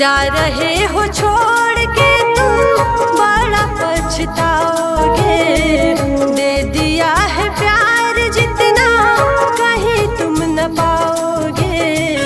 जा रहे हो छोड़ के तुम बड़ा पछताओगे। दे दिया है प्यार जितना कहीं तुम न पाओगे।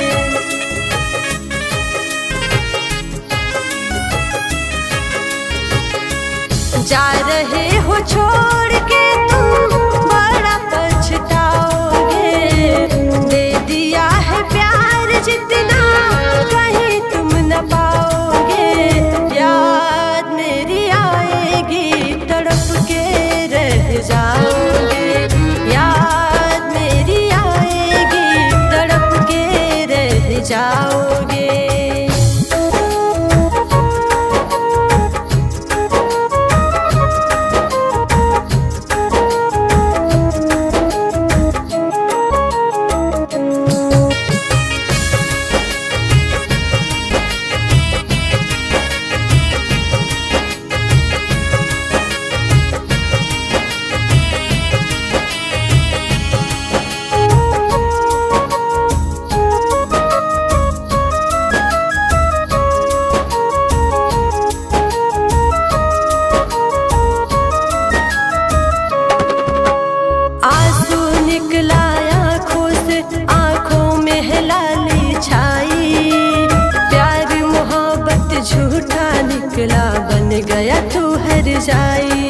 जा रहे हो छोड़ के तुम बड़ा पछताओगे। दे दिया है प्यार जितना कहीं तुम न पाओगे। याद मेरी आएगी तड़प के रह जाओगे। याद मेरी आएगी तड़प के रह जाओगे। बन गया तू हर जाई।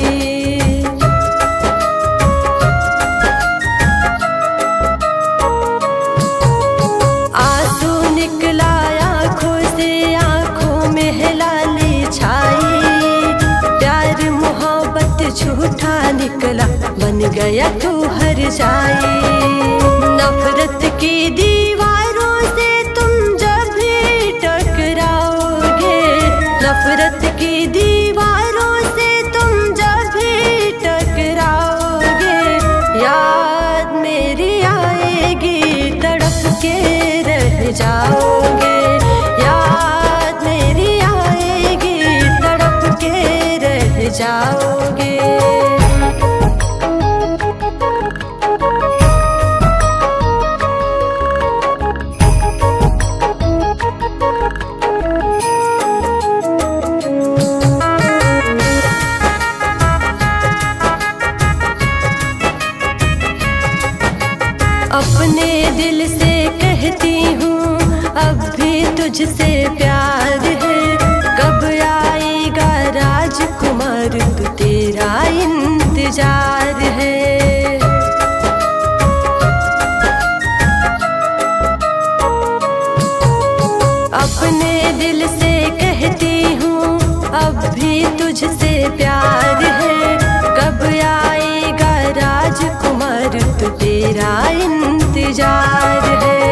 आंसू निकला आंखों से, आंखों में है लाली छाई। प्यार मोहब्बत झूठा निकला बन गया तू हर जाई। नफरत की दीवारों से तुम जब भी टकराओगे। नफरत की दीवारों से तुम जब भी टकराओगे। याद मेरी आएगी तड़प के रह जाओगे। याद मेरी आएगी तड़प के रह जाओगे। अपने दिल से कहती हूँ अब भी तुझसे प्यार है। कब आएगा राजकुमार तू तेरा इंतजार है। अपने दिल से कहती हूँ अब भी तुझसे प्यार है। कब आएगा राजकुमार तू तेरा इंतजार है।